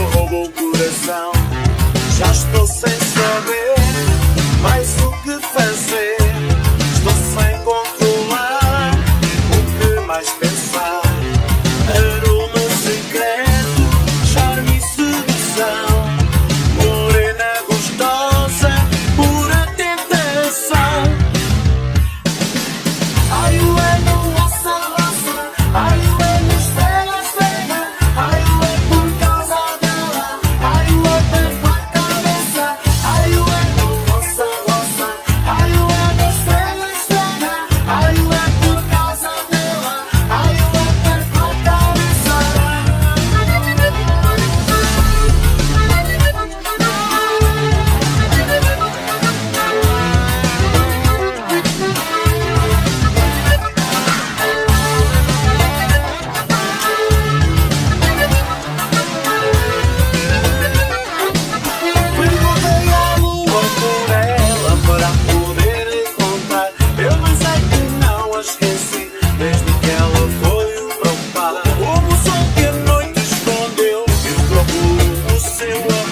roubou o coração. Já estou sem saber mais o que fazer. Estou sem controlar o que mais pensar. Aroma secreto, charme e sedução. Morena gostosa, pura tentação. Ai, o ano roça, roça. Ai, o ano espera, espera. Ai, o ano por causa dela. Ai, o ano perco a cabeça. Ai, o ano roça, roça. Ai, o ano espera, espera. Ai, o ano por causa dela. Ai, o ano perco a cabeça. Perguntei à lua por ela para poder encontrar. Eu não sei que não a esqueci desde que ela foi o provar. Como o sol que a noite escondeu, eu procuro o seu amor.